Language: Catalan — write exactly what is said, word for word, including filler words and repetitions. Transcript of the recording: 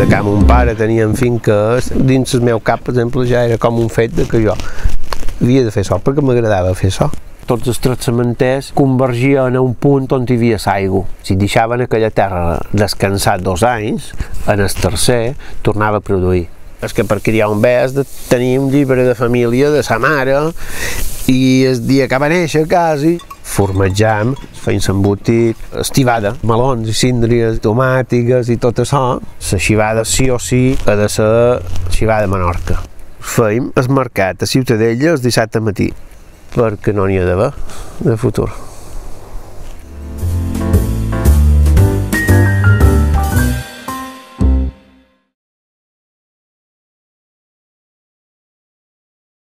que mon pare tenien finques, dins el meu cap, per exemple, ja era com un fet de que jo havia de fer això, perquè m'agradava fer això. Tots els tres cementers convergien a un punt on hi havia l'aigua. Si deixaven aquella terra descansar dos anys, en el tercer tornava a produir. És que per criar un bé has de tenir un llibre de família de sa mare i el dia que va néixer quasi formatjam, feien l'embotit, estivada, melons i síndries, tomàtiques i tot això. La xivada sí o sí ha de ser xivada de Menorca. Feim el mercat a Ciutadella el dissabte matí, perquè no n'hi ha d'haver de futur.